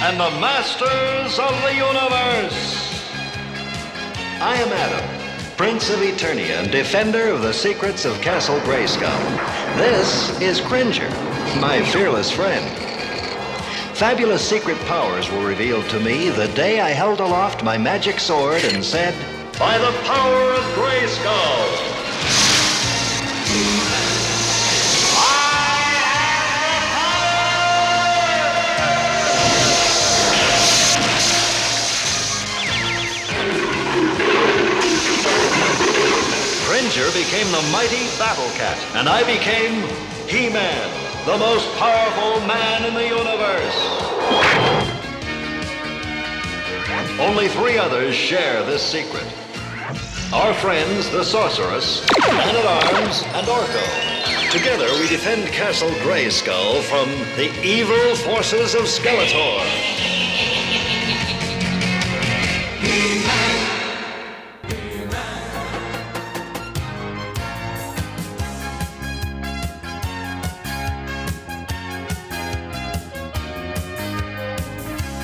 and the masters of the universe. I am Adam, Prince of Eternia and defender of the secrets of Castle Grayskull. This is Cringer, my fearless friend. Fabulous secret powers were revealed to me the day I held aloft my magic sword and said, "By the power of Grayskull!" Cringer became the mighty Battle Cat, and I became He-Man, the most powerful man in the universe. Only 3 others share this secret. Our friends, the Sorceress, Man-at-Arms, and Orko. Together we defend Castle Grayskull from the evil forces of Skeletor.